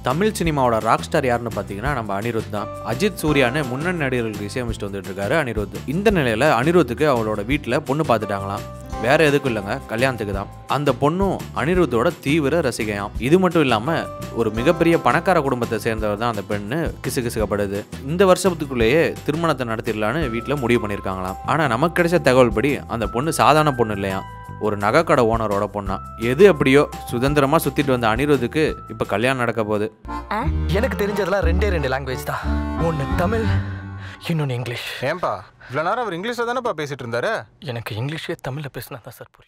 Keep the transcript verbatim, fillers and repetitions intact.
தமிழ் சினிமாவோட rock star யாருன்னு பார்த்தீங்கன்னா நம்ம அனிருத் தான். அஜித் சூர்யான்னு முன்னணி நடிகர்களுக்கு இசையமைச்சிட்டு வந்துட்டு இருக்காரு அனிருத். இந்த நிலையில அனிருத்துக்கு அவளோட வீட்டில் பொண்ணு பார்த்துட்டாங்களாம். வேற எதுக்கும் இல்லைங்க, கல்யாணத்துக்கு தான். அந்த பொண்ணும் அனிருத்தோட தீவிர ரசிகையாம். இது மட்டும் இல்லாமல் ஒரு மிகப்பெரிய பணக்கார குடும்பத்தை சேர்ந்தவர் தான் அந்த பெண்ணு கிசுகிசுக்கப்படுது. இந்த வருஷத்துக்குள்ளேயே திருமணத்தை நடத்திடலான்னு வீட்டில் முடிவு பண்ணியிருக்காங்களாம். ஆனால் நமக்கு கிடைச்ச தகவல் படி அந்த பொண்ணு சாதாரண பொண்ணு இல்லையா, ஒரு நகைக்கடை ஓனரோட பொண்ணா. எது எப்படியோ சுதந்திரமா சுத்திட்டு வந்த அனிருத்துக்கு இப்ப கல்யாணம் நடக்க போகுது. எனக்கு தெரிஞ்சதெல்லாம் ரெண்டே ரெண்டு லாங்குவேஜ் தான், ஒன்னு தமிழ், இன்னொன்னு இங்கிலீஷ். ஏன்பா இவ்வளவு நேரம் அவர் இங்கிலீஷ்ல தானேப்பா பேசிட்டு இருந்தாரு? எனக்கு இங்கிலீஷே தமிழ்ல பேசினா தான் சார் புரியும்.